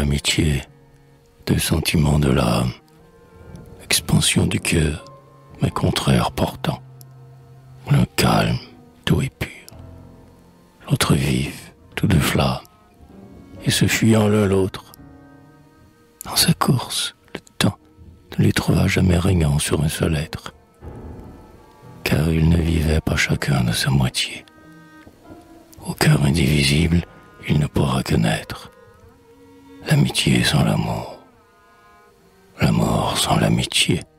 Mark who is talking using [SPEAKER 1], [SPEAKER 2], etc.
[SPEAKER 1] l'amitié, deux sentiments de l'âme, expansion du cœur, mais contraires portant. L'un calme, doux et pur, l'autre vif, tout de flamme, et se fuyant l'un l'autre. Dans sa course, le temps ne les trouva jamais régnant sur un seul être, car ils ne vivaient pas chacun de sa moitié. Au cœur indivisible, il ne pourra connaître l'amitié sans l'amour, la mort sans l'amitié.